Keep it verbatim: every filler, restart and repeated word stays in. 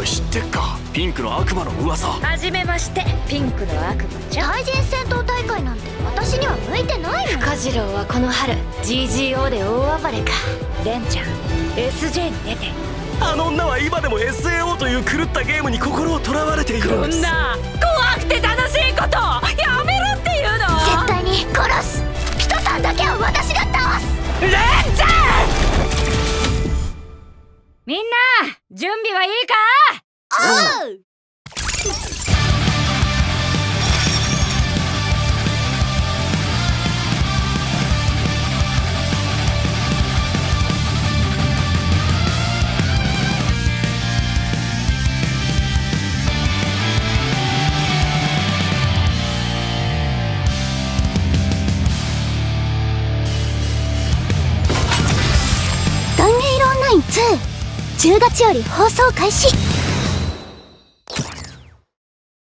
おい、知ってっか、ピンクの悪魔の噂。 はじめまして、ピンクの悪魔ちゃん。 対人戦闘大会なんて私には向いてないもん。 深次郎はこの春 ジージーオー で大暴れか。レンちゃん エスジェー に出て。 あの女は今でも エスエーオー という狂ったゲームに心をとらわれているんです。 こんな怖くて楽しいことやめろっていうの。 絶対に殺す。ピトさんだけは私が倒す。 レンちゃん、みんな準備はいいか。 おう。ダンゲイロオンラインツー、じゅうがつより放送開始。